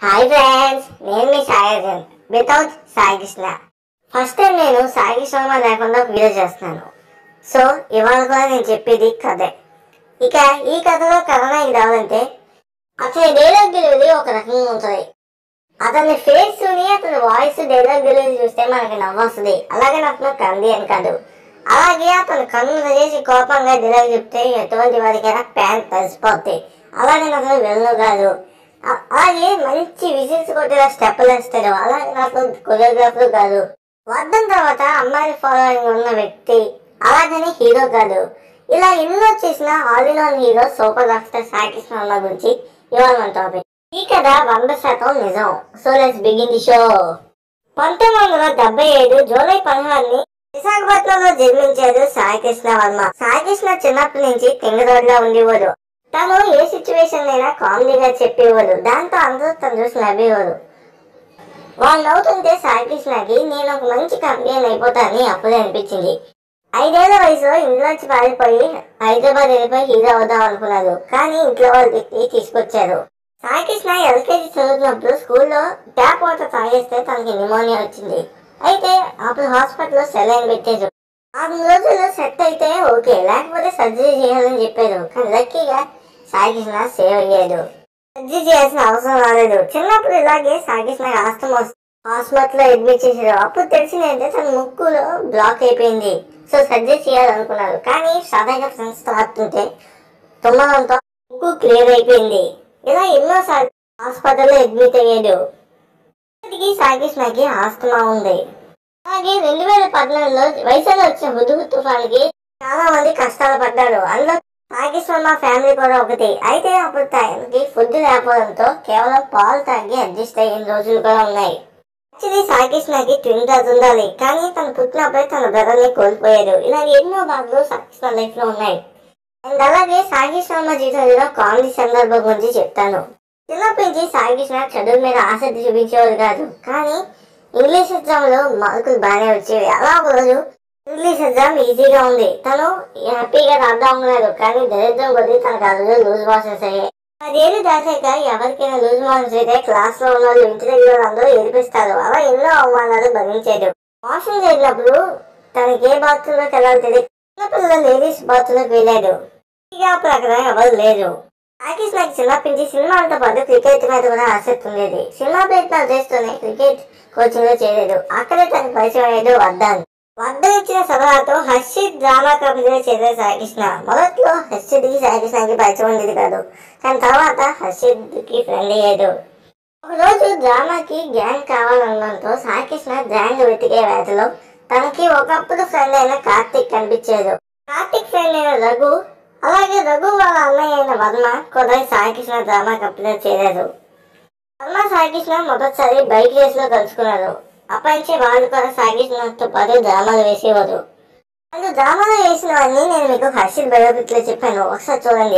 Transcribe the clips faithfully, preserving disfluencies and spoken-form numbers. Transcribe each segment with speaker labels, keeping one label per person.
Speaker 1: Hi friends, నేను మీ Sai without Sai Krishna. First time నేను సాయి కృష్ణ లేకుండా వీడియో చేస్తున్నాను. సో ఇవాళ కూడా నేను చెప్పేది కథే. ఇక ఈ కథలో కథనానికి రావాలంటే అతని డైలాగ్ డెలివరీ ఒక రకంగా ఉంటుంది. అతని ఫేస్ ని అతని వాయిస్ డైలాగ్ డెలివరీ చూస్తే మనకి నవ్వొస్తుంది. అలాగే అతను కంది అని కాదు, అలాగే అతను కన్ను చేసి కోపంగా డైలాగ్ చెప్తే ఎటువంటి వారికైనా ప్యాంట్ తడిసిపోతాయి. అలాగే అతను వెళ్ళను కాదు, అలాగే మంచి విజిల్స్ కొట్టేలా స్టెప్పులు వేస్తాడు. అలాగే నాకు కొరియోగ్రాఫర్ కాదు, వర్ధన్ తర్వాత అమ్మాయి ఫాలోయింగ్ ఉన్న వ్యక్తి. అలాగని హీరో కాదు. ఇలా ఎన్నో చేసిన all in one hero super rockstar Sai Krishna గురించి ఇవాళ మన టాపిక్. ఈ కథ వంద శాతం నిజం. So let's begin the show. పంతొమ్మిది వందల డెబ్బై ఐదు జూలై పదహారుని విశాఖపట్నంలో జన్మించాడు సాయి కృష్ణ వర్మ. సాయి కృష్ణ చిన్నప్పటి నుంచి తింగరోడ్లో ఉండేవాడు. తను ఏ సిచ్యువేషన్ అయినా కామెడీగా చెప్పేవాడు. దాంతో అందరూ తను చూసి నవ్వేవాడు. వాళ్ళు నవ్వుతుంటే సాయి కృష్ణకి నేను ఒక మంచి కంపెనీ అయిపోతానని అప్పుడే అనిపించింది. ఐదేళ్ల వయసులో ఇంట్లోంచి పారిపోయి హైదరాబాద్ వెళ్ళిపోయి హీరో అవుదాం అనుకున్నారు. కానీ ఇంట్లో వాళ్ళు తిట్టి తీసుకొచ్చారు. సాయి కృష్ణ ఎల్కేజీ చదువుతున్నప్పుడు స్కూల్లో ట్యాప్ వాటర్ తాగేస్తే తనకి న్యూమోనియా వచ్చింది. అయితే అప్పుడు హాస్పిటల్లో సెలైన్ పెట్టారు. ఆరు రోజులు సెట్ అయితే ఓకే, లేకపోతే సర్జరీ చేయాలని చెప్పారు. కానీ లక్కీగా సాయి కృష్ణ సేవ్ అయ్యాడు. సర్జరీ చేయాల్సిన అవసరం రాలేదు. చిన్నప్పుడు ఇలాగే సాయి కృష్ణ ఆస్తమా హాస్పిటల్లో అడ్మిట్ చేశారు. అప్పుడు తెలిసిందంటే తన ముక్కులో బ్లాక్ అయిపోయింది. సో సర్జరీ చేయాలనుకున్నారు. కానీ సాధారణ ఫ్రెండ్స్ తో ఆడుతుంటే తుమ్మడంతో ముక్కు క్లియర్ అయిపోయింది. ఇలా ఎన్నోసార్లు హాస్పిటల్లో అడ్మిట్ అయ్యాడు. ఇప్పటికీ సాయి కృష్ణకి ఆస్తమా ఉంది. అలాగే రెండు వేల పద్నాలుగులో వైజాగ్లో వచ్చిన హుదూహు తుఫాన్కి చాలా మంది కష్టాలు పడ్డారు. అందులో సాయి కృష్ణ ఫ్యామిలీ కూడా ఒకటి. అయితే అప్పుడు తనకి ఫుడ్ లేకపోవడంతో కేవలం పాలు తాగి అడ్జస్ట్ అయిన రోజులు కూడా ఉన్నాయి. యాక్చువల్లీ సాయి కృష్ణకి ట్విన్ బ్రదర్స్ ఉండాలి, కానీ తను పుట్టినప్పుడే తన బ్రదర్ని కోల్పోయాడు. ఇలాగే ఎన్నో బాధలు సాయి కృష్ణ లైఫ్ లో ఉన్నాయి. అండ్ అలాగే సాయి కృష్ణ జీవితంలో కామెడీ సందర్భం గురించి చెప్తాను. చిన్నప్పటి నుంచి సాయి కృష్ణ చదువు మీద ఆసక్తి చూపించేవాడు కాదు, కానీ ఇంగ్లీష్ ఎగ్జామ్ లో మార్కులు బాగానే వచ్చేవి. అలా ఒకరోజు ఇంగ్లీష్ ఎగ్జామ్ ఈజీగా ఉంది. తను హ్యాపీగా రాద్దాం అనుకున్నాడు. కానీ దరిద్రం కొద్ది తనకు ఆ రోజు లూజ్ మోషన్స్ అయ్యాయి. పదేళ్ళు దాటాక ఎవరికైనా లూజ్ మోషన్స్ అయితే క్లాస్ లో ఉన్న వాళ్ళు ఇంటి దగ్గర అందరూ ఏడిపిస్తారు. అలా ఎన్నో అవమానాలు భరించాడు. మోషన్ జరిగినప్పుడు తనకి ఏ బాత్రూమ్ లోకి వెళ్ళాలో తెలియదు. చిన్నపిల్లలు లేడీస్ బాత్రూమ్ లోకి వెళ్ళాడు. ఇక అప్పుడు అక్కడ ఎవరు లేరు. సాయి కృష్ణకి చిన్నప్పటి నుంచి సినిమాలతో పాటు క్రికెట్ మీద కూడా ఆసక్తి ఉండేది. సినిమా ప్రయత్నాలు చేస్తూనే క్రికెట్ కోచింగ్ లో చేరాడు. అక్కడే తనకు పరిచయం అయ్యాడు వర్ధన్. వర్ధన్ ఇచ్చిన సలహాతో హర్షిత్ డ్రామా కంపెనీలో చేరాడు సాయి కృష్ణ. మొదట్లో హర్షిత్ కి సాయి కృష్ణకి పరిచయం ఉండేది కాదు, కానీ తర్వాత హర్షిత్ కి ఫ్రెండ్ అయ్యాడు. ఒకరోజు డ్రామాకి గ్యాంగ్ కావాలనడంతో సాయి కృష్ణ గ్యాంగ్ వెతికే వేటలో తనకి ఒకప్పుడు ఫ్రెండ్ అయిన కార్తిక్ కనిపించాడు. కార్తిక్ ఫ్రెండ్ అయిన రఘు, అలాగే రఘు వాళ్ళ అన్నయ్య అయిన వర్మ కూడా సాయి కృష్ణ డ్రామా కంపెనీలో చేరారు. వర్మ సాయి కృష్ణ మొదటిసారి బైక్ రేస్ లో కలుసుకున్నారు. అప్పటి నుంచి వాళ్ళు కూడా సాయి కృష్ణతో పాటు డ్రామాలు వేసేవారు. వాళ్ళు డ్రామాలు వేసిన వాడిని నేను మీకు హర్షిత్ బయోపిక్ లో చెప్పాను, ఒకసారి చూడండి.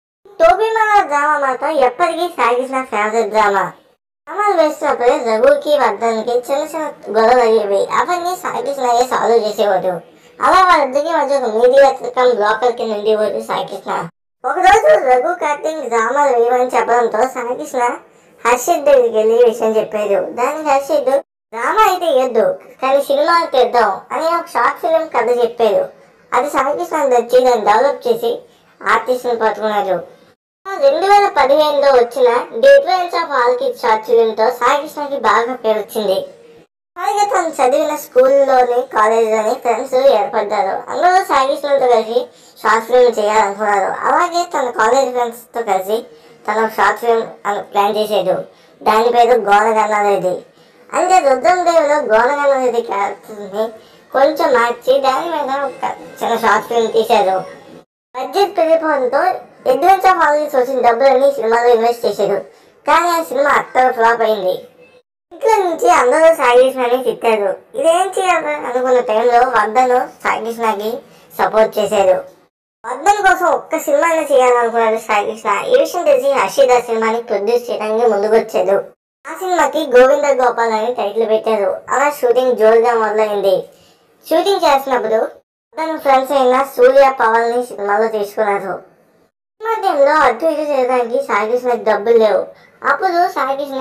Speaker 1: టోబీమాల డ్రామా మాత్రం ఎప్పటికీ సాయి కృష్ణ ఫేవరెట్ డ్రామా. డ్రామాలు వేస్తున్నప్పుడే రఘుకి వర్ధన్కి చిన్న చిన్న గొడవలు అయ్యేవి. అవన్నీ సాయి కృష్ణ సాల్వ్ చేసేవాడు. అలా వాళ్ళిద్దరికి మధ్య ఒక మీడియా కమ్ బ్లాకర్ కింద ఉండేవాడు సాయి కృష్ణ. ఒకరోజు రఘు కార్తిక్ డ్రామాలు వేయమని చెప్పడంతో సాయి కృష్ణ హర్షిత్ దగ్గరికి వెళ్ళి విషయం చెప్పాడు. దానికి హర్షిత్ డ్రామా అయితే ఇవ్వద్దు, కానీ సినిమాలు తీద్దాం అని ఒక షార్ట్ ఫిలిం కథ చెప్పాడు. అది సాయి కృష్ణ తెచ్చి దాన్ని డెవలప్ చేసి ఆర్టిస్ట్ ని పట్టుకున్నాడు. రెండు వేల పదిహేనులో వచ్చిన difference of all kids short ఫిలింతో సాయి కృష్ణకి బాగా పేరు వచ్చింది. అలాగే తను చదివిన స్కూల్లోని కాలేజీలోని ఫ్రెండ్స్ ఏర్పడ్డారు. అందరూ సాయి కృష్ణతో కలిసి షార్ట్ ఫిల్మ్ చేయాలనుకున్నారు. అలాగే తన కాలేజ్ ఫ్రెండ్స్ తో కలిసి తన షార్ట్ ఫిల్మ్ ప్లాన్ చేసాడు. దాని పేరు గోనగన్నది. అంటే రుద్రం దేవులో గోనగన్నది క్యారెక్టర్ని కొంచెం మార్చి దాని మీద ఒక చిన్న షార్ట్ ఫిల్మ్ తీశారు. బడ్జెట్ పెరిగిపోవడంతో అడ్వెంచర్ ఆఫ్ ఆల్ కిడ్స్ వచ్చిన డబ్బులన్నీ సినిమాలో ఇన్వెస్ట్ చేశారు. కానీ ఆ సినిమా అక్కడ ఫ్లాప్ అయింది. ఇంట్లో నుంచి అందరూ సాయి కృష్ణని తిట్టారు. ఇదేం చేయాలి అనుకున్న టైంలో వర్ధన్ సాయి కృష్ణకి సపోర్ట్ చేశారు. వర్ధన్ కోసం ఒక్క సినిమాని చేయాలనుకున్నాడు సాయి కృష్ణ. ఈ విషయం తెలిసి హర్షిత్ ఆ సినిమాని ప్రొడ్యూస్ చేయడానికి ముందుకొచ్చాడు. ఆ సినిమాకి గోవింద గోపాల్ అని టైటిల్ పెట్టారు. అలా షూటింగ్ జోరుగా మొదలైంది. షూటింగ్ చేసినప్పుడు వర్ధన్ ఫ్రెండ్స్ అయిన సూర్య పవన్ ని సినిమాలో తీసుకున్నారు. సినిమా టైంలో అటు ఇటు చేయడానికి సాయి కృష్ణకి డబ్బులు లేవు. అప్పుడు సాయి కృష్ణ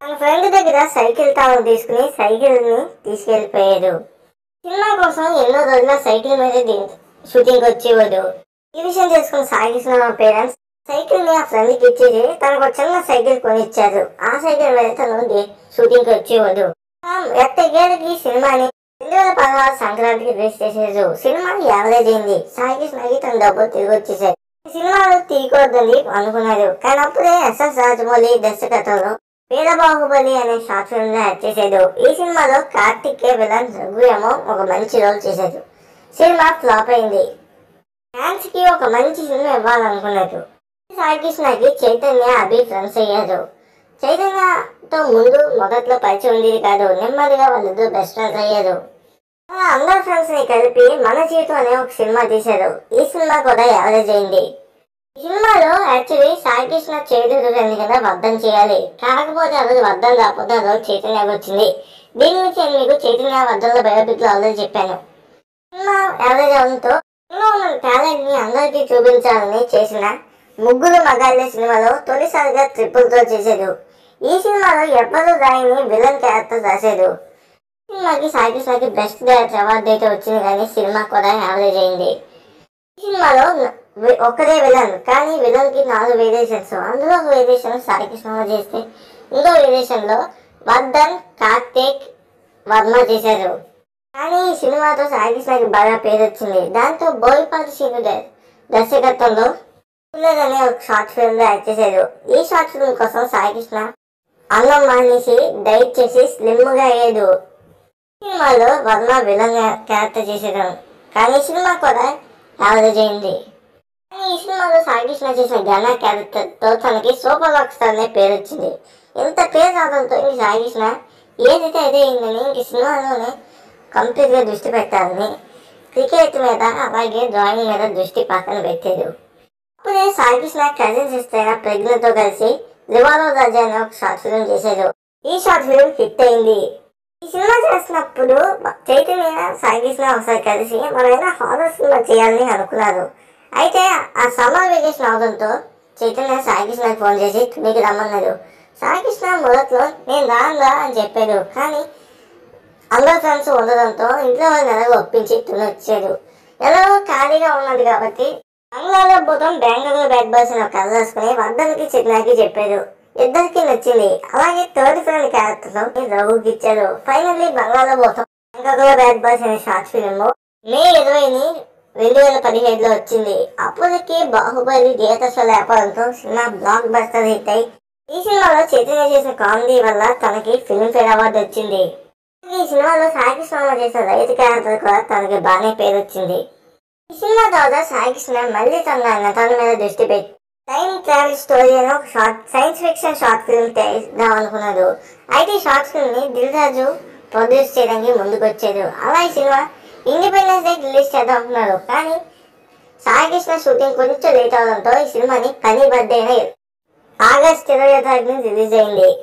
Speaker 1: తన ఫ్రెండ్ దగ్గర సైకిల్ తాను తీసుకుని సైకిల్ ని తీసుకెళ్లిపోయాడు. సినిమా కోసం ఎన్నో రోజుల సైకిల్ మీద షూటింగ్ వచ్చేవాడు. ఈ విషయం తెలుసుకున్న సాయి కృష్ణ పేరెంట్స్ సైకిల్ ని ఆ ఫ్రెండ్ కి ఇచ్చేసి తనకు చిన్న సైకిల్ కొనిచ్చారు. ఆ సైకిల్ మీద తను షూటింగ్ కి వచ్చేవాడు. ఎట్టకేళ్ళకి సినిమాని రెండు వేల పదహారు సంక్రాంతికి రిలీజ్ చేసేది. సినిమా యావరేజ్ అయింది. సాయి కృష్ణకి తన డబ్బులు తిరిగి వచ్చేసాయి. సినిమాలు తీయకూడదని అనుకున్నారు. కానీ అప్పుడే ఎస్ఎస్ రాజమౌళి దర్శకత్వంలో పేద బాహుబలి అనే షార్ట్ ఫిల్మ్ యాడ్ చేశాడు. ఈ సినిమాలో కార్తిక్ విలన్ రఘు ఏమో ఒక మంచి రోల్ చేశాడు. సినిమా ఫ్లాప్ అయింది. ఫ్యాన్స్ కి ఒక మంచి సినిమా ఇవ్వాలనుకున్నారు. సాయి కృష్ణకి చైతన్య అభి ఫ్రెండ్స్ అయ్యారు. చైతన్యతో ముందు మొదట్లో పరిచయం ఉండేది కాదు. నెమ్మదిగా వాళ్ళిద్దరు బెస్ట్ ఫ్రెండ్స్ అయ్యారు. అలా అందరు ఫ్రెండ్స్ ని కలిపి మన జీవితం అనే ఒక సినిమా తీశారు. ఈ సినిమా కూడా యావరేజ్ అయింది. ఈ సినిమాలో యాక్చువల్లీ సాయి కృష్ణ చేతులు కింద వద్దం చేయాలి. కాకపోతే ఆ రోజు వద్దం రాకపోతే ఆ రోజు చైతన్యకి వచ్చింది. దీని గురించి నేను మీకు చైతన్య వద్దంలో బయోపిక్ లో ఆల్రెడీ చెప్పాను. సినిమా యావరేజ్ అవడంతో మన టాలెంట్ ని అందరికీ చూపించాలని చేసిన ముగ్గురు మగాళ్ళ సినిమాలో తొలిసారిగా ట్రిపుల్ తో చేశాడు. ఈ సినిమాలో ఎవ్వరు రాయని విలన్ క్యారెక్టర్ రాశాడు. సినిమాకి సాయి కృష్ణకి బెస్ట్ డైరెక్టర్ అవార్డు అయితే వచ్చింది, కానీ సినిమా కూడా యావరేజ్ అయింది. ఈ సినిమాలో ఒక్కరే విలన్, కానీ విలన్ కి నాలుగు వేరియేషన్స్. అందులో ఒక వేరియేషన్ సాయి కృష్ణ చేస్తే ఇంకో వేరియేషన్ లో వర్ధన్, కార్తిక్, వర్మ చేశారు. కానీ ఈ సినిమాతో సాయి కృష్ణకి బాగా పేరు వచ్చింది. దాంతో బోయపాటి శ్రీను దర్శకత్వంలో అనే ఒక షార్ట్ ఫిల్మ్ లో యాక్ట్ చేశారు. ఈ షార్ట్ ఫిల్మ్ కోసం సాయి కృష్ణ అన్నం మానేసి డైట్ చేసి స్లిమ్ గా అయ్యాడు. సినిమాలో వర్మ విలన్ క్యారెక్టర్ చేశారు. కానీ ఈ సినిమా కూడా యావరేజ్ అయింది. కానీ ఈ సినిమాలో సాయి కృష్ణ చేసిన ఘన క్యారెక్టర్ తో తనకి సూపర్ రాక్ స్టార్ అనే పేరు వచ్చింది. ఇంత పేరు రావడంతో ఇంక సాయి కృష్ణ ఏదైతే అదే అయిందని ఇంక సినిమాలోనే కంప్లీట్ గా దృష్టి పెట్టాలని క్రికెట్ మీద అలాగే డ్రాయింగ్ మీద దృష్టి పక్కన పెట్టాడు. అప్పుడే సాయి కృష్ణ కజిన్ సిస్టర్ అయిన ప్రెగ్నెంట్ తో కలిసి రివాల్వర్ రాజు అనే ఒక షార్ట్ ఫిల్మ్ చేశాడు. ఈ షార్ట్ ఫిల్మ్ హిట్ అయింది. ఈ సినిమా చేస్తున్నప్పుడు చైతన్య సాయి కృష్ణ ఒకసారి కలిసి మనమైనా హారర్ సినిమా చేయాలని అనుకున్నారు. అయితే ఆ సమ్మర్ వెకేషన్ అవడంతో చైతన్య సాయి కృష్ణకి ఫోన్ చేసి మీకు రమ్మన్నారు. సాయి కృష్ణ మొదట్లో నేను రానురా అని చెప్పాడు. కానీ అందరు ఫ్రెండ్స్ ఉండడంతో ఇంట్లో వాళ్ళని ఎలాగో ఒప్పించి తుని వచ్చాడు. ఎలాగో ఖాళీగా ఉన్నది కాబట్టి బంగ్లాలో పోతాం బెంగళూరు బ్యాడ్ బాయ్స్ అని కథ రాసుకుని వర్ధన్కి చిన్నాకి చెప్పాడు. ఇద్దరికి నచ్చింది. అలాగే థర్డ్ ఫ్రెండ్ క్యారెక్టర్ లో రఘుకి ఇచ్చారు. ఫైనల్లీ బంగ్లాలో పోతాం బెంగళూరు బ్యాడ్ బాయ్స్ అనే షార్ట్ ఫిల్మ్ మే ఇరవైని రెండు వేల పదిహేడులో వచ్చింది. అప్పటికి బాహుబలి థియేటర్స్ లేకపోవడంతో సినిమా బ్లాక్ బస్టర్ హిట్ అయి ఈ సినిమాలో చైతన్య చేసిన కామెడీ వల్ల తనకి ఫిల్మ్ఫేర్ అవార్డు వచ్చింది. ఈ సినిమాలో సాయి కృష్ణ చేసిన రైతు క్యారెక్టర్ కూడా తనకి బాగానే పేరు వచ్చింది. ఈ సినిమా తర్వాత సాయి కృష్ణ మళ్ళీ తన నటన మీద దృష్టి పెట్టి టైం ట్రావెల్ స్టోరీ అని ఒక short science fiction short film తీద్దాం అనుకున్నాడు. అయితే ఈ షార్ట్ ఫిల్మ్ ని దిల్రాజు ప్రొడ్యూస్ చేయడానికి ముందుకు వచ్చాడు. అలా ఈ సినిమా ఇండిపెండెన్స్ డే రిలీజ్ చేద్దాం అనుకున్నారు. కానీ సాయి కృష్ణ షూటింగ్ కొంచెం లేట్ అవడంతో ఈ సినిమాని పని బర్త్డే ఆగస్ట్ ఇరవై తారీఖున రిలీజ్ అయింది.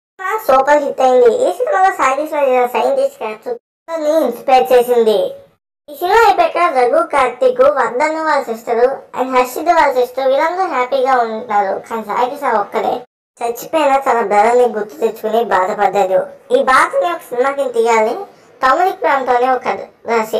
Speaker 1: సూపర్ హిట్ అయింది. ఈ సినిమాలో సాయి కృష్ణ సైంటిస్ట్ క్యారెక్టర్ ని ఇన్స్పైర్ చేసింది. ఈ సినిమా అయిపోయాక రఘు, కార్తిక్, వర్ధన్ వాళ్ళ సిస్టర్ అండ్ హర్షిత్ వాళ్ళ సిస్టర్ వీళ్ళందరూ హ్యాపీగా ఉంటారు. కానీ సాయి కృష్ణ ఒక్కడే చచ్చిపోయిన తన బ్రదర్ని గుర్తు తెచ్చుకుని బాధపడ్డాడు. ఈ బాధని ఒక సినిమాకి తీయాలని తమ్ముడి ప్రాంతంలో ఒక కథ రాసి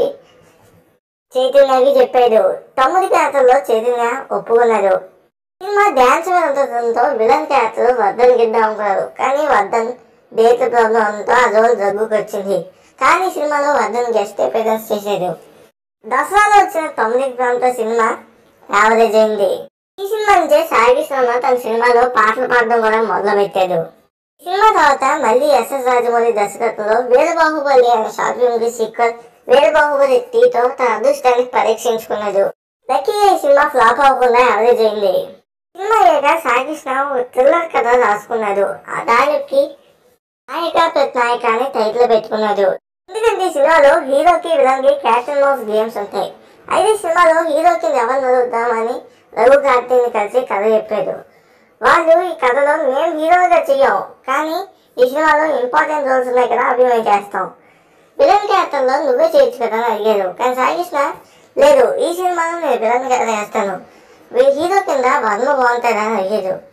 Speaker 1: చైతన్యకి చెప్పాడు. తమ్ముడి క్యారెక్టర్ లో చైతన్య ఒప్పుకున్నాడు. సినిమా డ్యాన్స్ మీద ఉండటంతో విలన్ క్యారెక్టర్ వర్ధన్ గిద్దాం అనుకున్నారు. కానీ వర్ధన్ డేట్ ప్రాబ్లం అంతా ఆ రోజు రఘుకి వచ్చింది. కానీ సినిమాలో వర్ధన్ గెస్ట్ అపియరెన్స్ చేశాడు. దసరాలో వచ్చిన తొమ్మిది ప్రాంత సినిమా యావరేజ్ అయింది. ఈ సినిమా నుంచే సాయి కృష్ణ తన సినిమాలో పాటలు పాడడం కూడా మొదలు పెట్టాడు. ఈ సినిమా తర్వాత మళ్ళీ ఎస్ఎస్ రాజమౌళి దర్శకత్వంలో వీర బాహుబలి అనే షార్ట్ ఫిల్మ్ కి సీక్వెల్ వీర బాహుబలి టీతో తన అదృష్టాన్ని పరీక్షించుకున్నాడు. లక్కీగా ఈ సినిమా ఫ్లాప్ అవ్వకుండా యావరేజ్ అయింది. సినిమా అయ్యాక సాయి కృష్ణ థ్రిల్లర్ కథ రాసుకున్నాడు. ఆ దానికి నాయక ప్రతినాయక అని టైటిల్ పెట్టుకున్నాడు. ఎందుకంటే ఈ సినిమాలో హీరోకి విలన్ కి క్యాప్టెన్ ఆఫ్ గేమ్స్ ఉంటాయి. అయితే సినిమాలో హీరోకి ఎవరు వదులుద్దామని రఘు కార్తీని కలిసి కథ చెప్పాడు. వాళ్ళు ఈ కథలో మేము హీరోగా చెయ్యం, కానీ ఈ సినిమాలో ఇంపార్టెంట్ రోల్స్ ఉన్నాయి కదా అవి మేము చేస్తాం. విలన్ క్యారెక్టర్లో నువ్వే చేయొచ్చు కదా అని అడిగాడు. కానీ సాయి కృష్ణ లేదు, ఈ సినిమాలో నేను విలన్ కథ చేస్తాను, హీరో కింద వర్మ బాగుంటాడని అడిగాడు.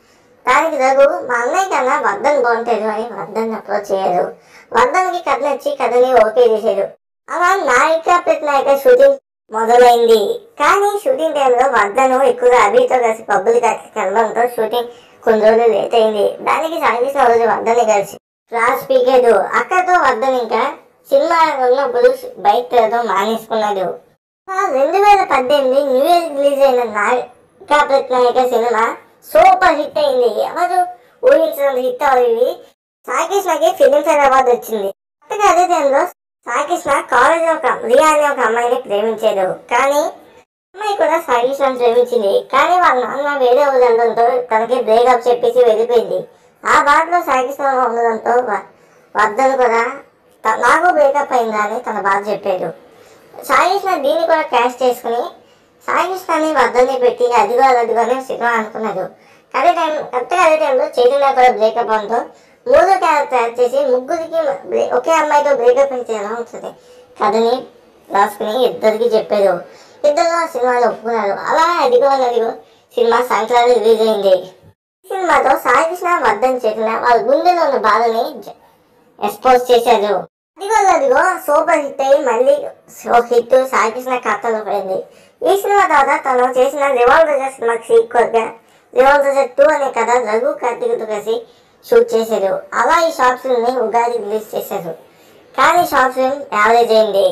Speaker 1: దానికి రఘు మా అన్నయ్య కన్నా వర్ధన్ బాగుంటాడు అని వర్ధన్ అప్రోచ్ చేయరు. వర్ధన్కి కథ నచ్చి కథని ఓకే చేశాడు. అలా నాయిక ప్రతినాయిక షూటింగ్ మొదలైంది. కానీ షూటింగ్ టైంలో వర్ధన్ ఎక్కువగా అభితో కలిసి పబ్బులు కలవడంతో షూటింగ్ కొన్ని రోజులు లేట్ అయింది. దానికి సాయి కృష్ణ రోజు వర్ధన్ని కలిసి క్లాస్ పీకేదు. అక్కడతో వర్ధన్ ఇంకా సినిమా ఉన్నప్పుడు బైక్ తిరగడం మానేసుకున్నాడు. రెండు వేల పద్దెనిమిది న్యూ ఇయర్ రిలీజ్ అయిన నాయిక ప్రతినాయిక సినిమా సూపర్ హిట్ అయింది. ఎవరు ఊహించినంత హిట్ అయ్యి సాయి కృష్ణకి ఫిలింఫేర్ అవార్డు వచ్చింది. కొత్తగా అదే టైంలో సాయి కృష్ణ కాలేజ్ ఒక రియా అనే ఒక అమ్మాయిని ప్రేమించాడు. కానీ అమ్మాయి కూడా సాయి కృష్ణని ప్రేమించింది. కానీ వాళ్ళ నాన్న వేరే ఉండడంతో తనకి బ్రేకప్ చెప్పేసి వెళ్ళిపోయింది. ఆ బాధలో సాయి కృష్ణ ఉండడంతో వర్ధన్ కూడా నాకు బ్రేకప్ అయిందా అని తన బాధ చెప్పాడు. సాయి కృష్ణ దీన్ని కూడా క్యాష్ చేసుకుని సాయి కృష్ణని వర్ధన్ని పెట్టి అదిగో అదిగోనే సినిమా అనుకున్నాడు. అదే టైం కరెక్ట్గా అదే టైంలో చైతన్య కూడా బ్రేకప్ అవడంతో మూడో క్యారెక్టర్ తయారు చేసి ముగ్గురికి ఒకే అమ్మాయితో బ్రేకప్ అయితే ఎలా ఉంటుంది కథని రాసుకుని ఇద్దరికి చెప్పారు. ఇద్దరు ఆ సినిమాలో ఒప్పుకున్నారు. అలా అదిగో అదిగో సినిమా సంక్రాంతి రిలీజ్ అయింది. ఈ సినిమాతో సాయి కృష్ణ వర్ధన్ చైతన్య వాళ్ళ గుండెలో ఉన్న బాధని ఎక్స్పోజ్ చేశారు. అదిగో అదిగో సూపర్ హిట్ అయ్యి మళ్ళీ హిట్ సాయి కృష్ణ ఖాతాలో పడింది. ఈ సినిమా తర్వాత తను చేసిన రివాల్వర్ సినిమాకి సీక్వెల్గా రివాల్వర్ టూ అనే కథ రఘు కార్తిక్తో కలిసి షూట్ చేశారు. అలా ఈ షార్ట్ ఫిల్మ్ని ఉగాది రిలీజ్ చేశారు. కానీ షార్ట్ ఫిల్మ్ యావరేజ్ అయింది.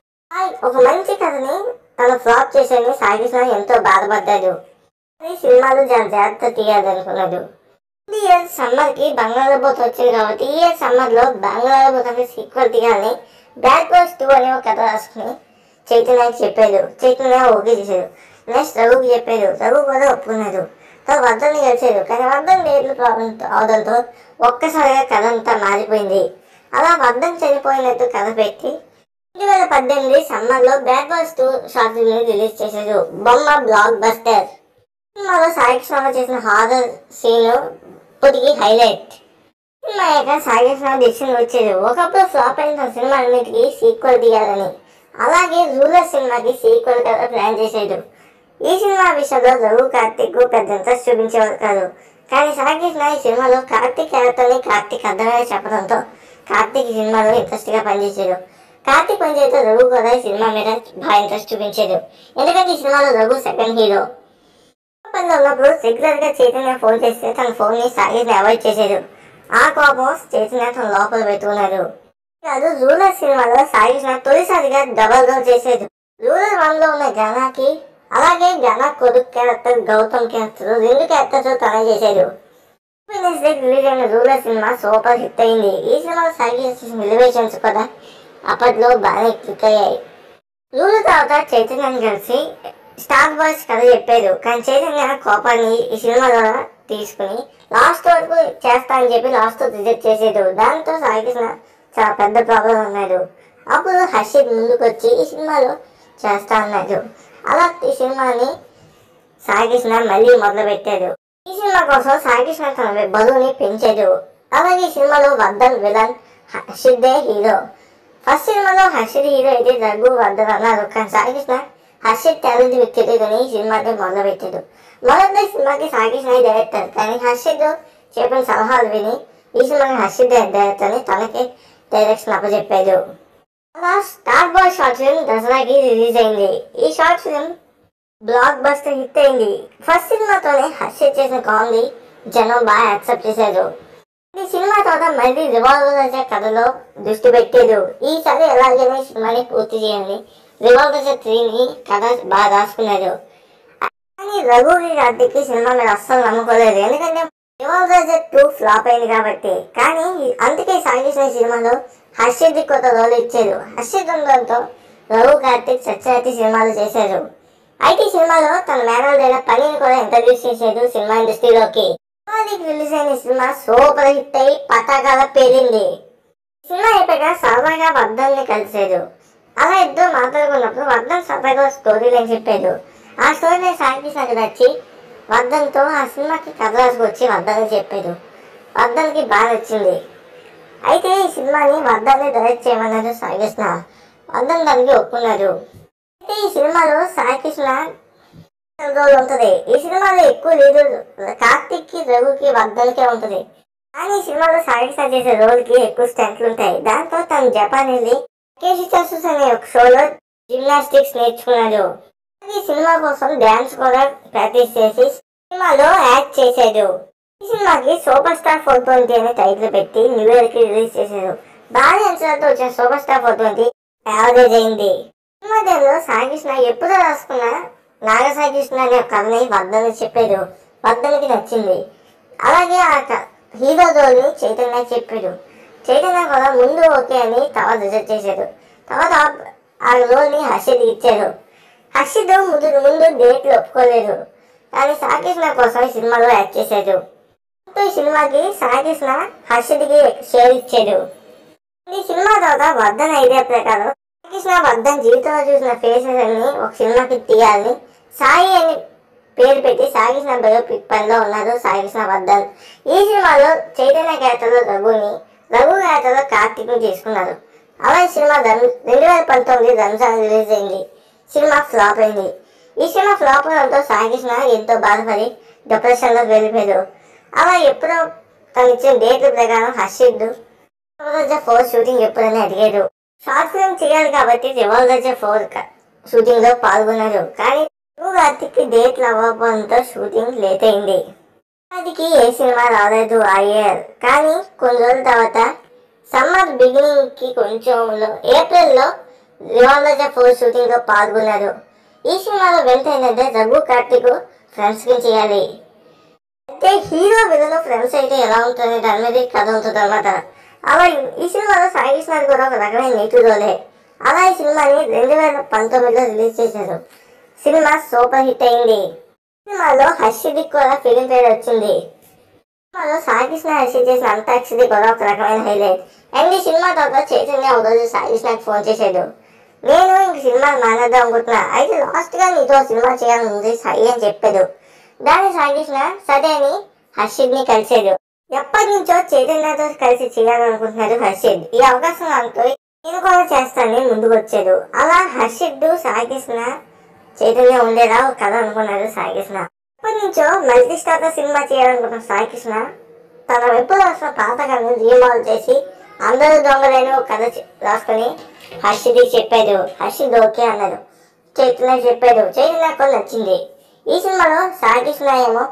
Speaker 1: ఒక మంచి కథని తను ఫ్లాప్ చేశారని సాయి కృష్ణ ఎంతో బాధపడ్డాడు. ఈ సినిమాలు చాలా జాగ్రత్త తీయాలనుకున్నాడు. ఈ ఇయర్ సమ్మర్కి బంగాళాబోత్ వచ్చింది కాబట్టి ఈ ఇయర్ సమ్మర్లో బంగాళాబోత్ సీక్వెల్ తీయాలని బ్యాడ్ బాయ్స్ టూ అనే ఒక కథ రాసుకుని చైతన్యకి చెప్పాడు. చైతన్య ఓకే చేశాడు. నెక్స్ట్ రఘుకి చెప్పాడు. రఘు కూడా ఒప్పుకున్నాడు. తో వర్ధన్ని కలిసాడు. కానీ వర్ధన్ డేట్లు ప్రాబ్లం అవడంతో ఒక్కసారిగా కథ అంతా మారిపోయింది. అలా వర్ధన్ చనిపోయినట్టు కథ పెట్టి రెండు వేల పద్దెనిమిది సమ్మర్లో బ్యాడ్ బాయ్స్ టూ షార్ట్ ఫిల్మ్ని రిలీజ్ చేశారు. బొమ్మ బ్లాక్ బస్టర్. సినిమాలో సాయి కృష్ణ చేసిన హారర్ సీన్ ఇప్పటికీ హైలైట్. సినిమా అయ్యాక సాయి కృష్ణ డిసిషన్ వచ్చేది ఒకప్పుడు ఫ్లాప్ అయిన సినిమా అన్నిటికీ సీక్వెల్ తీయాలని. అలాగే రూలర్ సినిమాకి సీక్వెల్ కదా ప్లాన్ చేసేది. ఈ సినిమా విషయంలో రఘు కార్తిక్ పెద్ద ఇంట్రెస్ట్ చూపించేవారు కాదు. కానీ సాయి కృష్ణ ఈ సినిమాలో కార్తిక్ క్యారెక్టర్ని కార్తిక్ అర్థమయ్యే చెప్పడంతో కార్తిక్ ఈ సినిమాలో ఇంట్రెస్ట్గా పనిచేసాడు. కార్తిక్ పనిచేస్తే రఘు కూడా ఈ సినిమా మీద బాగా ఇంట్రెస్ట్ చూపించాడు. ఎందుకంటే ఈ సినిమాలో రఘు సెకండ్ హీరో. పనిలో ఉన్నప్పుడు రెగ్యులర్గా చైతన్య ఫోన్ చేస్తే తన ఫోన్ని సాయి కృష్ణ అవాయిడ్ చేశాడు. ఆ కోపం చైతన్య తన లోపల పెట్టుకున్నాడు. కాదు రూలర్ సినిమాలో సాయి కృష్ణ తొలిసారిగా డబల్ రోల్ చేసేది. రూలర్ వన్ లో ఉన్న గణాకి అలాగే గణ కొడుకు క్యారెక్టర్ గౌతమ్ క్యారెక్టర్ రెండు క్యారెక్టర్స్ తన చేశాడు. రిలీజ్ అయిన రూలర్ సినిమా సూపర్ హిట్ అయింది. ఈ సినిమాలో సాయి కృష్ణ ఎలివేషన్స్ కూడా అప్పట్లో బాగానే క్లిక్ అయ్యాయి. రూలర్ తర్వాత చైతన్యాన్ని కలిసి స్టార్ బాయ్స్ కథ చెప్పారు. కానీ చైతన్య కోపాన్ని ఈ సినిమా ద్వారా తీసుకుని లాస్ట్ వరకు చేస్తా అని చెప్పి లాస్ట్ రిజెక్ట్ చేసేది. దాంతో సాయి కృష్ణ చాలా పెద్ద ప్రాబ్లం ఉన్నాడు. అప్పుడు హర్షిత్ ముందుకు వచ్చి ఈ సినిమాలో చేస్తా అన్నాడు. అలా ఈ సినిమాని సాయి కృష్ణ మళ్ళీ మొదలుపెట్టాడు. ఈ సినిమా కోసం సాయి కృష్ణ తన బరువుని పెంచాడు. అలాగే ఈ సినిమాలో వర్ధన్ విలన్, హర్షిదే హీరో. ఫస్ట్ సినిమాలో హర్షిద్ హీరో అయితే రఘు వర్ధన్ అన్నారు. కానీ సాయి కృష్ణ హర్షిత్ టాలెంట్ మీకు తెలియదని ఈ సినిమాని మొదలుపెట్టాడు. మొదటి సినిమాకి సాయి కృష్ణ డైరెక్టర్. కానీ హర్షిద్ చెప్పిన సలహాలు విని ఈ సినిమాకి హర్షిద్ డైరెక్టర్ అని తనకి డైరెక్షన్ అప్పచెప్పాడు. అలా స్టార్ బాయ్ షార్ట్ ఫిల్మ్ దసరాకి రిలీజ్ అయింది. ఈ short film blockbuster hit అయింది. ఫస్ట్ సినిమాతోనే హర్షిత్ చేసిన కామెడీ జనం బాగా యాక్సెప్ట్ చేశారు. ఈ సినిమా తర్వాత మళ్ళీ రివాల్వర్ కథలో దృష్టి పెట్టారు. ఈసారి ఎలాగైనా సినిమాని పూర్తి చేయండి రివాల్వర్ త్రీని కథ బాగా రాసుకున్నారు. కానీ రఘుకి కార్తిక్ సినిమా మీద అస్సలు నమ్ముకోలేదు. ఎందుకంటే రివాల్వర్ టూ ఫ్లాప్ అయింది కాబట్టి. కానీ అందుకే సాయి కృష్ణ సినిమాలో హర్షిద్ కొత్త రోల్ ఇచ్చారు. హర్షిద్ ఉండడంతో రఘు కార్తిక్ సత్యవతి సినిమాలు చేశారు. అయితే ఈ సినిమాలో తన మేనల్దైన పనిని కూడా ఇంట్రడ్యూస్ చేశారు సినిమా ఇండస్ట్రీలోకి. రిలీజ్ అయిన సినిమా సూపర్ హిట్ అయి పతాకాల పేరింది. సినిమా అయిపోయాక సరదాగా వర్ధన్ని కలిసాడు. అలా ఇద్దరు మాట్లాడుకున్నప్పుడు వర్ధన్ సరదాగా స్టోరీ లైన్ చెప్పాడు. ఆ స్టోరీ లైన్ సాయి కృష్ణకి నచ్చి వర్ధన్తో ఆ సినిమాకి కథ రాసుకొచ్చి వర్ధన్కి చెప్పాడు. వర్ధన్కి బాగా నచ్చింది. అయితే ఈ సినిమాని వర్ధన్ని డైరెక్ట్ చేయమన్నారు సాయి కృష్ణ. వర్ధన్ దానికి ఒప్పుకున్నారు. అయితే ఈ సినిమాలో సాయి కృష్ణ రోల్ ఉంటుంది. ఈ సినిమాలో ఎక్కువ లేదు, కార్తిక్ కి రఘుకి వర్ధన్కే ఉంటుంది. కానీ ఈ సినిమాలో సాయి కృష్ణ చేసే రోల్ కి ఎక్కువ స్టంట్లు ఉంటాయి. దాంతో తను జపాన్ వెళ్ళి కేశిచాసూస్ అనే ఒక షోలో జిమ్నాస్టిక్స్ నేర్చుకున్నాడు. ఈ సినిమా కోసం డాన్స్ కూడా ప్రాక్టీస్ చేసి సినిమాలో యాక్ట్ చేశాడు. ఈ సినిమాకి సూపర్ స్టార్ ఫోర్ ట్వంటీ అనే టైటిల్ పెట్టి న్యూ ఇయర్ కి రిలీజ్ చేశారు. భారీ అంచనాలతో వచ్చిన super star four twenty average అయింది. సినిమా టైంలో సాయి కృష్ణ ఎప్పుడో రాసుకున్న నాగ సాయి కృష్ణ అనే కథని వర్ధన్ చెప్పాడు. వర్ధన్కి నచ్చింది. అలాగే ఆ హీరో రోల్ని చైతన్య చెప్పాడు. చైతన్య కూడా ముందు ఓకే అని తర్వాత రిజెక్ట్ చేశాడు. తర్వాత ఆ రోల్ని హర్షిత్ ఇచ్చారు. హర్షిత్ ముందు ముందు డేట్లు ఒప్పుకోలేదు. కానీ సాయి కృష్ణ కోసం ఈ సినిమాలో యాక్ట్ చేశాడు. ఈ సినిమాకి సాయి కృష్ణ హర్షిత్కి షేర్ ఇచ్చాడు. ఈ సినిమా తర్వాత వర్ధన్ ఐడియా ప్రకారం సాయి కృష్ణ వర్ధన్ జీవితంలో చూసిన ఫేసెస్ అన్ని ఒక సినిమాకి తీయాలని సాయి అని పేరు పెట్టి సాయి కృష్ణ బయోపిక్ పనిలో ఉన్నారు సాయి కృష్ణ వర్ధన్. ఈ సినిమాలో చైతన్య క్యారెక్టర్లో రఘుని, రఘు క్యారెక్టర్లో కార్తిక్ ని తీసుకున్నారు. అలా ఈ సినిమా రెండు వేల పంతొమ్మిది రంజాన్ రిలీజ్ అయింది. సినిమా ఫ్లాప్ అయింది. ఈ సినిమా ఫ్లాప్ అవడంతో సాయి కృష్ణ ఎంతో బాధపడి డిప్రెషన్లోకి వెళ్ళిపోయాడు. అలా ఎప్పుడో తను ఇచ్చిన డేట్ల ప్రకారం హర్షిత్ ఫోర్ షూటింగ్ ఎప్పుడని అడిగాడు. షార్ట్ ఫిల్మ్ చేయాలి కాబట్టి రివాల్వర్ ఫోర్ షూటింగ్ లో పాల్గొన్నారు. కానీ కార్తిక్ డేట్లు అవ్వడంతో షూటింగ్ లేట్ అయింది. వాటికి ఏ సినిమా రాలేదు ఆ ఇయర్. కానీ కొన్ని రోజుల తర్వాత సమ్మర్ బిగినింగ్ కి కొంచెం ఏప్రిల్లో రివాల్వర్ ఫోర్ షూటింగ్ లో పాల్గొన్నారు. ఈ సినిమాలో వెంటనే రఘు కార్తిక్ ఫ్రెండ్స్ కి చేయాలి. అయితే హీరో విధంలో ఫ్రెండ్స్ అయితే ఎలా ఉంటుంది దాని మీద కథ ఉంటుంది అనమాట. అలా ఈ సినిమాలో సాయి కృష్ణ కూడా ఒక రకమైన నీటి రోలే. అలా ఈ సినిమాని రెండు వేల పంతొమ్మిదిలో రిలీజ్ చేశారు. సినిమా సూపర్ హిట్ అయింది. సినిమాలో హర్షిత్ కూడా ఫిలిం ఫేర్ వచ్చింది. సినిమాలో సాయి కృష్ణ హర్షిత్ చేసిన అంతాక్షరి కూడా ఒక రకమైన హైలైట్. అండ్ ఈ సినిమా తర్వాత చైతన్య ఒక రోజు సాయి కృష్ణకి ఫోన్ చేశాడు. నేను ఇంక సినిమా మానేద్దాం అనుకుంటున్నా, అయితే లాస్ట్ గా నీతో సినిమా చేయాలని ఉంది సాయి అని చెప్పాడు. దాని సాయి కృష్ణ సరే అని హర్షిత్ ని కలిసాడు. ఎప్పటి నుంచో చైతన్యతో కలిసి చేయాలనుకుంటున్నాడు హర్షిత్. ఈ అవకాశం అంటూ నేను కూడా చేస్తానని ముందుకు వచ్చాడు. అలా హర్షిత్ సాయి కృష్ణ చైతన్య ఉండేలా ఒక కథ అనుకున్నాడు సాయి కృష్ణ. ఎప్పటి నుంచో మల్టీ స్టార్ సినిమా చేయాలనుకున్న సాయి కృష్ణ తన ఎప్పుడు రాసిన పాత కథను రీమాల్ చేసి అందరూ దొంగలేని ఒక కథ రాసుకొని హర్షిత్ చెప్పాడు. హర్షిత్ ఓకే అన్నాడు. చైతన్య చెప్పాడు. చైతన్య కూడా నచ్చింది. ఈ సినిమాలో సాయి కృష్ణ ఏమో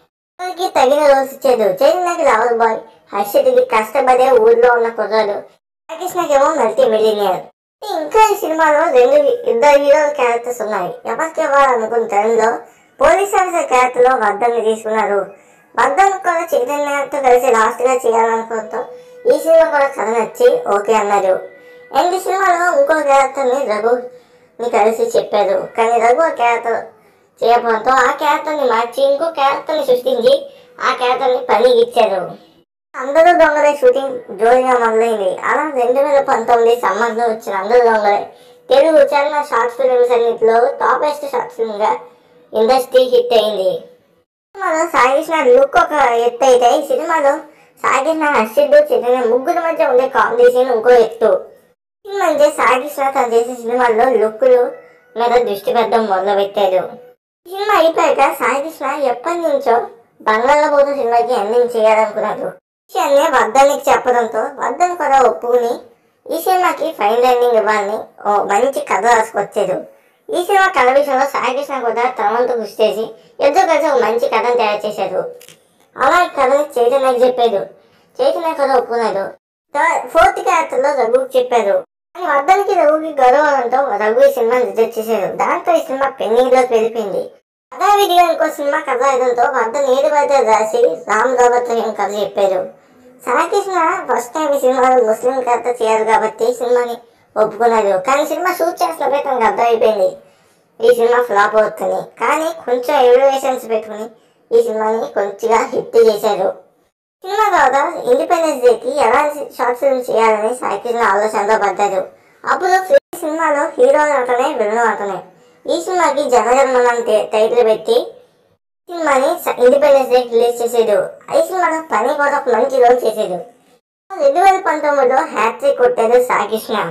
Speaker 1: తగిన రోల్స్ ఇచ్చాడు. చైతన్యకి లవర్ బాయ్, హర్షిత్కి కష్టపడే ఊర్లో ఉన్న కుర్రాడు, సాయి కృష్ణకేమో మల్టీ మిలినియర్. ఇంకా ఈ సినిమాలో రెండు ఇద్దరు హీరోల క్యారెక్టర్స్ ఉన్నాయి. ఎవరికి ఇవ్వాలనుకున్న టైంలో పోలీస్ ఆఫీసర్ క్యారెక్టర్ లో వర్ధన్ ని తీసుకున్నారు. వర్ధన్ కూడా చైతన్యతో కలిసి లాస్ట్ గా చేయాలనుకోవడంతో ఈ సినిమా కూడా కథ నచ్చి ఓకే అన్నారు. అండ్ ఈ సినిమాలో ఇంకో క్యారెక్టర్ ని రఘుని కలిసి చెప్పారు. కానీ రఘు ఆ క్యారెక్టర్ చేయడంతో ఆ క్యారెక్టర్ ని మార్చి ఇంకో క్యారెక్టర్ ని సృష్టించి ఆ క్యారెక్టర్ ని పనికి ఇచ్చారు. అందరూ దొంగలే షూటింగ్ జోరుగా మొదలైంది. అలా రెండు వేల పంతొమ్మిది సమ్మర్ లో వచ్చిన అందరూ దొంగలే తెలుగు చాలా షార్ట్ ఫిల్మ్స్ అన్నింటిలో టాపెస్ట్ షార్ట్ ఫిల్మ్ గా ఇండస్ట్రీ హిట్ అయింది. సినిమాలో సాయి కృష్ణ లుక్ ఒక ఎత్తు అయితే ఈ సినిమాలో సాయి కృష్ణ హర్షిత్ చైతన్య ముగ్గురు మధ్య ఉండే కాంబినేషన్ ఇంకో ఎత్తు. అంటే సాయి కృష్ణ తను చేసే సినిమాల్లో లుక్లు మీద దృష్టి పెట్టడం మొదలు పెట్టాడు. ఈ సినిమా అయిపోయాక సాయి కృష్ణ ఎప్పటి నుంచో బంగాళలో పోతూ సినిమాకి ఎండింగ్ చేయాలనుకున్నాడు. విషయాన్ని వర్ధన్కి చెప్పడంతో వర్ధన్ కూడా ఒప్పుకుని ఈ సినిమాకి ఫైనల్ ఎండింగ్ ఇవ్వాలని ఓ మంచి కథ రాసుకొచ్చాడు. ఈ సినిమా కథ విషయంలో సాయి కృష్ణ కూడా తనవంతు కృషి చేసి ఇద్దరు కలిసి ఒక మంచి కథను తయారు చేశారు. అలా కథని చైతన్యకి చెప్పాడు. చైతన్య కూడా ఒప్పుకున్నాడు. ఫోర్త్ క్యారెక్టర్ లో రఘుకి చెప్పారు. కానీ వర్ధన్కి రఘుకి గౌరవంతో రఘు ఈ సినిమా రిజెక్ట్ చేశారు. దాంతో ఈ సినిమా పెండింగ్ లోకి వెళ్ళిపోయింది. కథా విధిగా ఇంకో సినిమా కథ రాయడంతో వర్ధన్ ఏడు బయట రాసి రామ్ రాబర్ట్ కథ చెప్పారు. సాయి కృష్ణ ఫస్ట్ టైం ఈ సినిమాలో ముస్లిం కథ చేయాలి కాబట్టి సినిమాని ఒప్పుకున్నారు. కానీ సినిమా షూట్ చేస్తున్నప్పుడు తనకు అర్థమైపోయింది ఈ సినిమా ఫ్లాప్ అవుతుంది. కానీ కొంచెం ఎలివేషన్స్ పెట్టుకుని ఈ సినిమాని కొంచెంగా హిట్ చేశారు. సినిమా తర్వాత ఇండిపెండెన్స్ డేకి ఎలాంటి షార్ట్ ఫిల్మ్ చేయాలని సాయి కృష్ణ ఆలోచనలో పడ్డారు. అప్పుడు సినిమాలో హీరో అతనే విలన్ అతనే. ఈ సినిమాకి జనగణమన టైటిల్ పెట్టి సినిమాని ఇండిపెండెన్స్ డే రిలీజ్ చేసేది. ఈ సినిమాలో పని కూడా ఒక మంచి రోల్ చేసేది. రెండు వేల పంతొమ్మిదిలో హ్యాట్రిక్ కొట్టాడు సాయి కృష్ణ.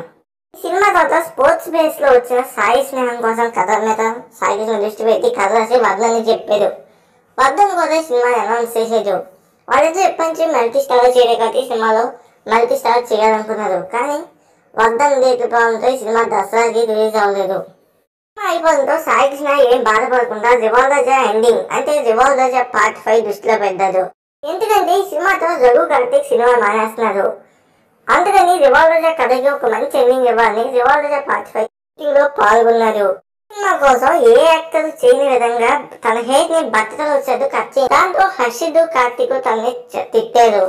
Speaker 1: ఈ సినిమా తర్వాత స్పోర్ట్స్ బేస్ లో వచ్చిన సాయి స్నేహం కోసం కథ మీద సాయి కృష్ణ దృష్టి పెట్టి కథ రాసి వర్ధన్ చెప్పారు. వర్ధన్ కూడా సినిమాని అనౌన్స్ చేసేది. వాళ్ళిద్దరు ఎప్పటి నుంచి మల్టీ స్టార్ చేయలే కాబట్టి సినిమాలో మల్టీ స్టార్ చేయాలనుకున్నారు. కానీ వర్ధన్ డేట్ ప్రాబ్లంతో ఈ సినిమా దసరాకి రిలీజ్ అవ్వలేదు. సినిమా అయిపోవడంతో సాయి కృష్ణ ఏం బాధపడకుండా రివాల్వర్ ఎండింగ్ అంటే రివాల్వర్ పార్ట్ ఫైవ్ దృష్టిలో పెట్టారు. ఎందుకంటే ఈ సినిమాతో రఘు కార్తిక్ సినిమా మానేస్తున్నారు. అందుకని రివాల్వర్ కథకి ఒక మంచి ఎండింగ్ ఇవ్వాలని రివాల్వర్ పార్ట్ ఫైవ్ లో పాల్గొన్నారు. సినిమా కోసం ఏ యాక్టర్ చేయని విధంగా తన హెయిర్ ని బట్టలు వచ్చాడు కట్ చేసి దాంతో హర్షిద్ కార్తిక్ తనని తిట్టారు.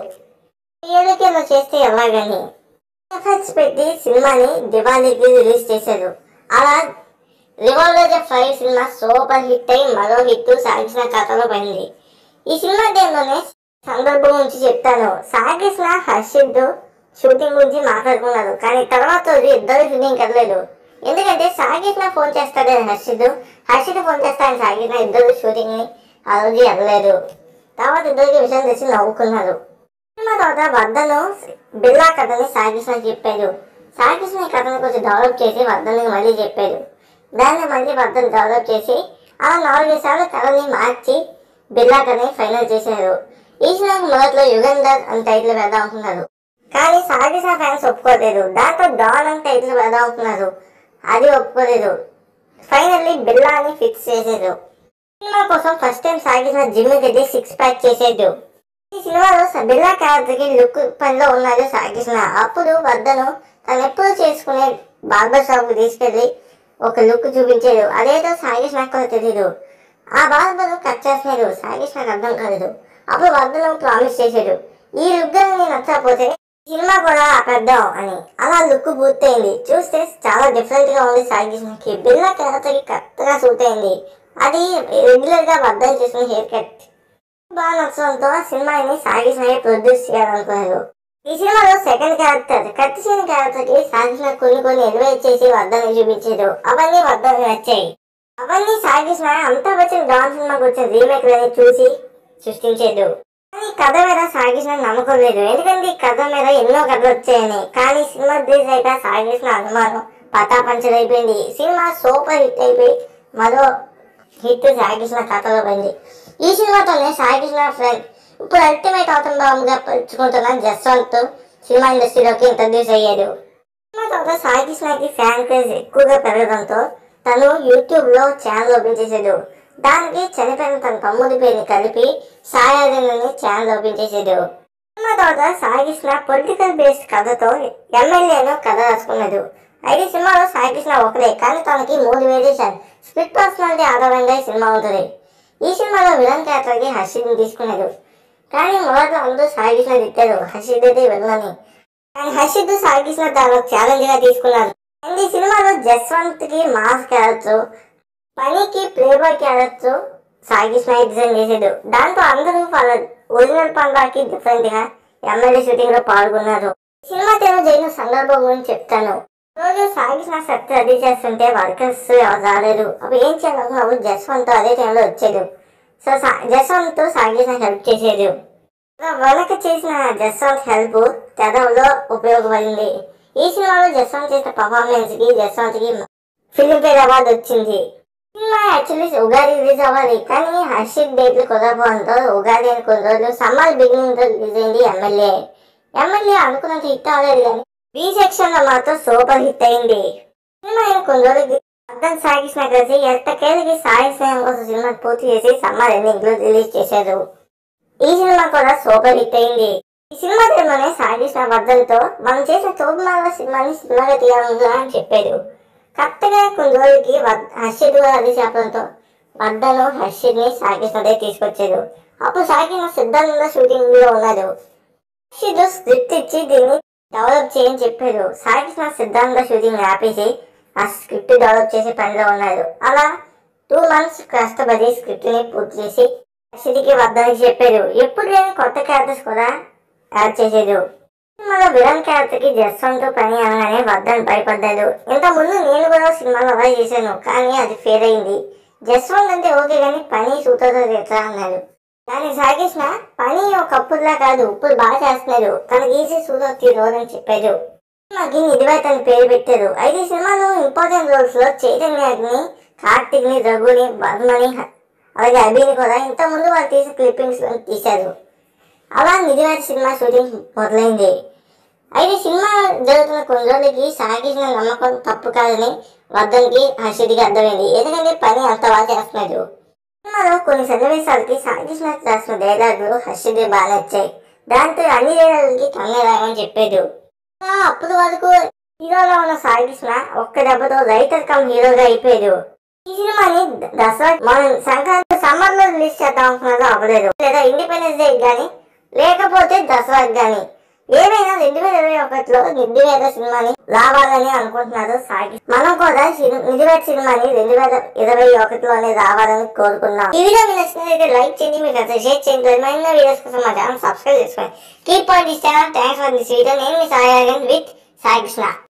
Speaker 1: ఏళ్ళకి ఇలా చేస్తే ఎలాగని ఎఫర్ట్స్ పెట్టి సినిమాని దివాళీకి రిలీజ్ చేశారు. అలా revolver five cinema super hit అయి మరో హిట్ సాయి కృష్ణ ఖాతాలో పడింది. ఈ సినిమా టైంలోనే సందర్భం గురించి చెప్తాను. సాయి కృష్ణ హర్షిద్ షూటింగ్ గురించి మాట్లాడుకున్నారు. కానీ తర్వాత రోజు ఇద్దరు షూటింగ్ కదలేదు. ఎందుకంటే సాయి కృష్ణ ఫోన్ చేస్తాడని హర్షిద్ హర్షిద్ ఫోన్ చేస్తాడని సాయి కృష్ణ ఇద్దరు షూటింగ్ ని ఆ రోజు వెళ్ళలేదు. తర్వాత ఇద్దరికి విషయం తెలిసి నవ్వుకున్నారు. సినిమా తర్వాత వర్ధన్ బిర్లా కథని సాయి కృష్ణ చెప్పారు. సాయి కృష్ణ ఈ కథని కొంచెం డెవలప్ చేసి వర్ధన్ మళ్ళీ చెప్పారు. దాన్ని మళ్ళీ వర్ధన్ డెవలప్ చేసి అలా నాలుగైదు సార్లు కథని మార్చి బిర్లా కథని ఫైనల్ చేశారు. ఈ సినిమాకు మొదట్లో యుగంధర్ అని టైటిల్ వేద్దాం అనుకున్నారు. కానీ సాయి కృష్ణ ఫ్యాన్స్ ఒప్పుకోలేదు. దాంతో డాన్ అని టైటిల్ వేద్దాం అనుకున్నారు. అది ఒప్పుకోలేదు. ఫైనల్లీ బిర్లా అని ఫిక్స్ చేశారు. సినిమా కోసం first time Sai Krishna gym కి సిక్స్ ప్యాక్ చేసేది. ఈ సినిమాలో బిర్లా క్యారెక్టర్ కి లుక్ పనిలో ఉన్నారు సాయి కృష్ణ. అప్పుడు వర్ధన్ తను ఎప్పుడు చేసుకునే బార్బర్ షాప్ కు తీసుకెళ్లి ఒక లుక్ చూపించాడు. అదేదో సాయి కృష్ణ కూడా తెలియదు. ఆ బార్బర్ కట్ చేసినాడు. సాయి కృష్ణకు అర్థం కాలేదు. అప్పుడు వర్ధన్ ప్రామిస్ చేశాడు, ఈ లుక్ నేను నచ్చకపోతే సినిమా కూడా ఆపేద్దాం అని. అలా లుక్ పూర్తయింది. చూస్తే చాలా డిఫరెంట్ గా ఉంది. సాయి కృష్ణకి బిర్లా క్యారెక్టర్ కి కరెక్ట్ గా సూట్ అయింది. అది రెగ్యులర్ గా వర్ధన్ చేసిన హెయిర్ కట్ బాగా నచ్చడంతో సినిమాని సాయి కృష్ణ ప్రొడ్యూస్ చేయాలనుకున్నారు. ఈ సినిమాలో సెకండ్ క్యారెక్టర్ కత్తిసిన క్యారెక్టర్ కి సాయి కృష్ణ కొన్ని కొన్ని ఎలివేట్ చేసి వర్ధన్ చూపించారు. అవన్నీ వర్ధన్ నచ్చాయి. అవన్నీ సాయి కృష్ణ అమితాబ్ బచ్చన్ డాన్ సినిమాకి వచ్చిన రీమేక్ లని చూసి సృష్టించాడు. కానీ కథ మీద సాయి కృష్ణ నమ్మకం లేదు. ఎందుకంటే ఈ కథ మీద ఎన్నో కథలు వచ్చాయని. కానీ సినిమా రిలీజ్ అయ్యాక సాయి కృష్ణ అనుమానం పటాపంచలు అయిపోయింది. సినిమా సూపర్ హిట్ అయిపోయి మరో హిట్ సాయి కృష్ణ కథలో పడింది. ఈ సినిమాతోనే సాయి కృష్ణ ఫ్రెండ్ ఇప్పుడు అల్టిమేట్ అవుతుందాముగా పంచుకుంటున్న జస్వంత్ సినిమా ఇండస్ట్రీలోకి ఇంట్రడ్యూస్ అయ్యాడు. సినిమా తర్వాత సాయి కృష్ణకి ఫ్యాన్ క్రేజ్ ఎక్కువగా పెరగడంతో తను యూట్యూబ్ లో ఛానల్ ఓపెన్ చేశాడు. దానికి చనిపోయిన తన తమ్ముడి పేరుని కలిపి సాయి అర్యన్ అని ఛానల్ ఓపెన్ చేశాడు. సినిమా తర్వాత సాయి కృష్ణ పొలిటికల్ బేస్డ్ కథతో ఎమ్మెల్యేను కథ రాసుకున్నాడు. అయితే సినిమాలో సాయి కృష్ణ ఒకడే, కానీ తనకి మూడు వేరియేషన్ స్ప్లిట్ పర్సనాలిటీ ఆధారంగా ఈ సినిమా ఉంటుంది. ఈ సినిమాలో విలన్ క్యారెక్టర్కి హర్షిద్ని తీసుకున్నాడు. కానీ మొదట్లో అందరూ సాయి కృష్ణ తిట్టారు హర్షిద్ అయితే విలనని. కానీ హర్షిద్ సాయి కృష్ణ దాని ఛాలెంజ్ గా తీసుకున్నారు. అండ్ ఈ సినిమాలో జస్వంత్ కి మాస్ క్యారెక్టర్, పనికి playboy character Sai Krishna design చేసాడు. దాంతో అందరూ వాళ్ళ ఒరిజినల్ పండాకి డిఫరెంట్ గా ఎమ్మెల్యే షూటింగ్ లో పాల్గొన్నారు. సినిమా తెర జరిగిన సందర్భం గురించి చెప్తాను. రోజు సాయి కృష్ణ సెట్ రెడీ చేస్తుంటే వర్కర్స్ ఎవరు రాలేదు. అప్పుడు ఏం చేయాలనుకున్నావు జస్వంత్ అదే టైంలో వచ్చాడు. సో జస్వంత్ సాయి కృష్ణ హెల్ప్ చేసేది. వెనక చేసిన జస్వంత్ హెల్ప్ తెరలో ఉపయోగపడింది. ఈ సినిమాలో జస్వంత్ చేసిన పర్ఫార్మెన్స్ కి జస్వంత్ కి ఫిల్మ్ఫేర్ అవార్డు వచ్చింది. సినిమా యాక్చువల్లీ ఉగాది రిలీజ్ అవ్వాలి, కానీ హర్షిద్ డేట్లు కుదరపోవడంతో ఉగాది అని కొన్ని రోజులు సమ్మర్ బిగినింగ్ తో రిలీజ్ అయింది ఎమ్మెల్యే. ఎమ్మెల్యే అనుకున్నంత హిట్ అవ్వలేదు, కానీ బి సెక్షన్ లో మాత్రం సూపర్ హిట్ అయింది. సినిమా అయిన కొన్ని రోజులకి వర్ధన్ సాయి కృష్ణ కలిసి ఎట్టకేళ్ళకి సాయి స్నేహం కోసం సినిమా పూర్తి చేసి సమ్మర్ ఎండింగ్ లో రిలీజ్ చేశారు. ఈ సినిమా కూడా సూపర్ హిట్ అయింది. ఈ సినిమా టైంలోనే సాయి కృష్ణ వర్ధన్ తో మనం చేసిన తోపుమాల సినిమాని సినిమాగా తీయాలని అని చెప్పారు. కరెక్ట్ గా కొన్ని రోజులకి హర్షిద్ కూడా అది చెప్పడంతో వర్ధన్ హర్షిద్ ని సాయి కృష్ణ దగ్గర తీసుకొచ్చారు. అప్పుడు సాయి కృష్ణ సిద్ధాంత షూటింగ్ లో ఉన్నారు. హర్షిద్ స్క్రిప్ట్ ఇచ్చి దీన్ని డెవలప్ చేయని చెప్పారు. సాయి కృష్ణ సిద్ధాంత షూటింగ్ ఆపేసి ఆ స్క్రిప్ట్ డెవలప్ చేసే పనిలో ఉన్నారు. అలా టూ మంత్స్ కష్టపడి స్క్రిప్ట్ ని పూర్తి చేసి హర్షిద్కి వర్ధన్కి చెప్పారు. ఎప్పుడు లేని కొత్త క్యారెక్టర్స్ కూడా యాడ్ చేసేది. సినిమాలో విలన్ క్యారెక్టర్ కి జస్వంత్ పని అనగానే వర్ధన్ భయపడ్డాడు. ఇంత ముందు నేను కూడా సినిమాలో అలా చేశాను, కానీ అది ఫెయిల్ అయింది. జస్వంత్ అంటే ఓకే, కానీ పని సూతతో ఎట్లా అన్నాడు. కానీ సాయి కృష్ణ పని ఒకప్పుడులా కాదు, ఇప్పుడు బాగా చేస్తున్నాడు, తనకి ఈజీ సూతో తీరోదని చెప్పాడు. సినిమాకి నిధివేత అని పేరు పెట్టారు. అయితే ఈ సినిమాలో ఇంపార్టెంట్ రోల్స్ లో చైతన్యని, కార్తిక్ ని, రఘుని, వర్మని, అలాగే అభిని కూడా ఇంత ముందు వాళ్ళు తీసిన క్లిప్పింగ్స్ తీశారు. అలా నిధివేత సినిమా షూటింగ్ మొదలైంది. అయితే సినిమా జరుగుతున్న కొన్ని రోజులకి సాయి కృష్ణ నమ్మకం తప్పు కాదని వర్ధన్కి, హర్షిత్కి అర్థమైంది. ఎందుకంటే పని అంత బాగా చేస్తున్నారు. సినిమాలో కొన్ని సన్నివేశాలకి సాయి కృష్ణ రాసిన డైలాగులు హర్షిత్కి బాగా నచ్చాయి. దాంతో అన్ని డైలాగులకి కన్నే రాయమని చెప్పాడు. అప్పటి వరకు హీరోగా ఉన్న సాయి కృష్ణ ఒక్క దెబ్బతో రైటర్ కమ్ హీరోగా అయిపోయాడు. ఈ సినిమాని దసరా మనం సంక్రాంతి సమ్మర్ లో రిలీజ్ చేద్దాం అనుకున్నదో అవ్వలేదు. లేదా ఇండిపెండెన్స్ డే కానీ లేకపోతే దసరాకి కానీ ఏమైనా రెండు వేల ఇరవై ఒకటిలో నిధివేత సినిమాని రావాలని అనుకుంటున్నారు సాయి. మనం కూడా నిధివేత సినిమాని రెండు వేల ఇరవై ఒకటిలోనే రావాలని కోరుకున్నాం. ఈ వీడియో మీకు నచ్చినట్లయితే లైక్ చేయండి, మీకు అసలు షేర్ చేయండి. మరిన్ని వీడియోస్ కోసం మా ఛానల్ సబ్స్క్రైబ్ చేసుకోండి. Keep on this channel. Thanks for this video. నేను మీ సాయి విత్ సాయి కృష్ణ.